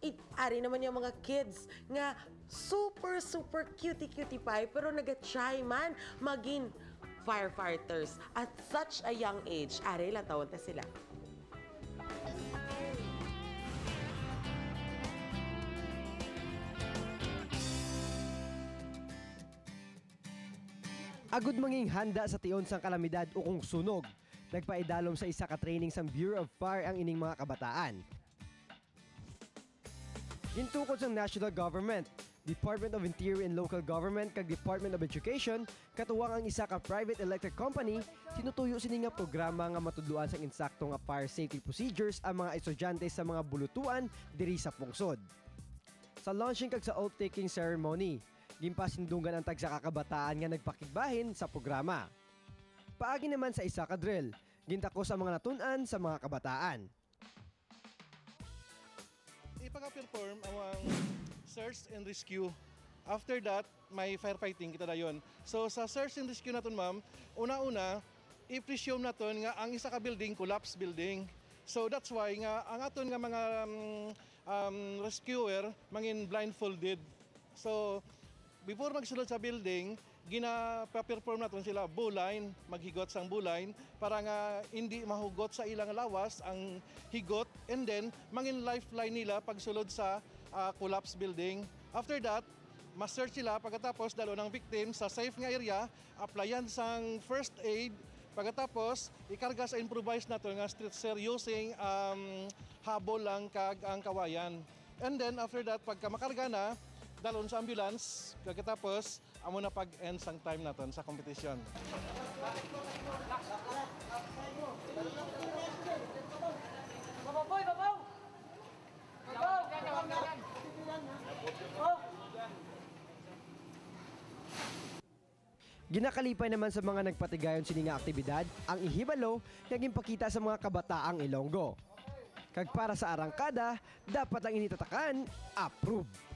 Ari naman yung mga kids nga super cutie pie pero naga-try man maging firefighters at such a young age. Ari, ilang taon na sila? Agud manging handa sa tion sang kalamidad o kung sunog. Nagpaidalom sa isa ka training sang Bureau of Fire ang ining mga kabataan. Gintukod sang national government, Department of Interior and Local Government kag Department of Education, katuwang ang isa ka private electric company, sinutuyo sini nga programa nga matudluan sang insakto nga fire safety procedures ang mga estudyante sa mga bulutuan diri sa pungsod. Sa launching kag sa oath-taking ceremony, gimpasindungan ang tagsa kakabataan nga nagpakigbahin sa programa. Paagi naman sa isa ka drill, gintako sa mga natun-an sa mga kabataan. Ipag-perform ang search and rescue. After that, may firefighting kita dayon. So sa search and rescue naton ma'am, una-una, i-presume naton nga ang isa ka building collapse building. So that's why nga ang aton nga mga rescuer mangin blindfolded. So before magsulod sa building, gina-perform natin sila buline, maghigot sang buline para nga hindi mahugot sa ilang lawas ang higot, and then mangin lifeline nila pagsulod sa collapse building. After that, ma-search sila pagkatapos dalo ng victim sa safe nga area, applyan sang first aid, pagkatapos ikarga sa improvise nato nga stretcher using habol lang kag ang kawayan. And then after that, pagka makarga na, dalon sa ambulance, pagkatapos amo na pag-end sang time naton sa competition. Babaw! Ginakalipay naman sa mga nagpatigayon sini nga aktibidad ang ihibalo nga ginpakita sa mga kabataang Ilonggo. Kag para sa arangkada, dapat lang initatakan, approve.